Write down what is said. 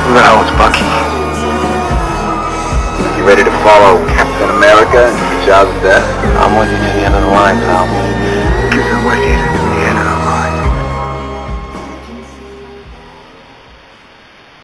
Who the hell is Bucky? You ready to follow Captain America and your child's death? I'm with you to the end of the line, pal. Because I'm with you to the end of the line.